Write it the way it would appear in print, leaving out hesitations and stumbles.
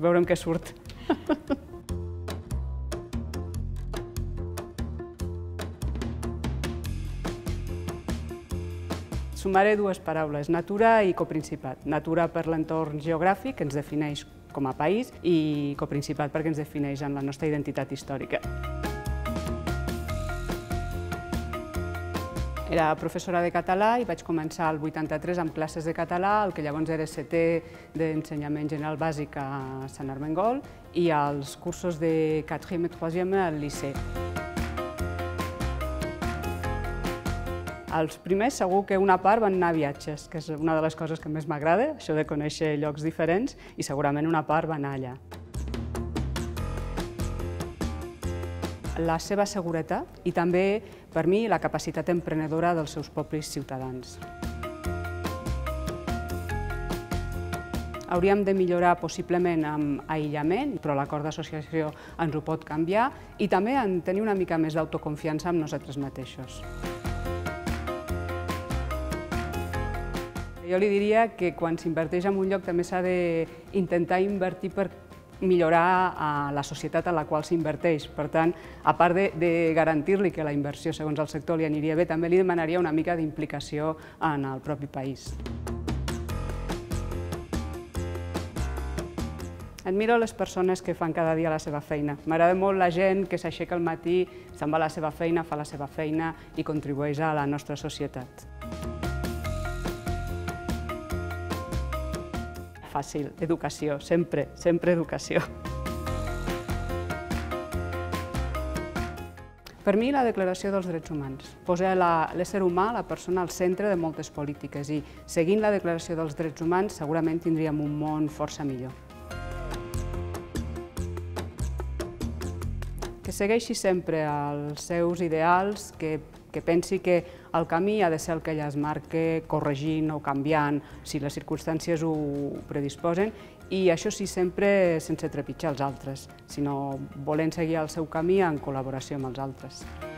veurem què surt. Sumaré dues paraules, natura i coprincipat. Natura per l'entorn geogràfic, que ens defineix com a país, i coprincipat perquè ens defineix en la nostra identitat històrica. Era professora de català i vaig començar al 83 amb classes de català, el que llavors era setè d'ensenyament general bàsic a Sant Armengol i als cursos de 4è i 3è al liceu. Els primers segur que una part van anar a viatges, que és una de les coses que més m'agrada, això de conèixer llocs diferents, i segurament una part va anar allà. La seva seguretat i també, per mi, la capacitat emprenedora dels seus propis ciutadans. Hauríem de millorar possiblement amb aïllament, però l'acord d'associació ens ho pot canviar, i també en tenir una mica més d'autoconfiança amb nosaltres mateixos. Jo li diria que quan s'inverteix en un lloc també s'ha d'intentar invertir per millorar la societat en la qual s'inverteix. Per tant, a part de garantir-li que la inversió segons el sector li aniria bé, també li demanaria una mica d'implicació en el propi país. Admiro les persones que fan cada dia la seva feina. M'agrada molt la gent que s'aixeca al matí, se'n va a la seva feina, fa la seva feina i contribueix a la nostra societat. Fàcil, educació, sempre, sempre educació. Per mi, la Declaració dels Drets Humans posa l'ésser humà, la persona, al centre de moltes polítiques i seguint la Declaració dels Drets Humans segurament tindríem un món força millor. Que segueixi sempre els seus ideals, que pensi que el camí ha de ser el que ella es marca, corregint o canviant si les circumstàncies ho predisposen, i això sí, sempre sense trepitjar els altres, sinó volent seguir el seu camí en col·laboració amb els altres.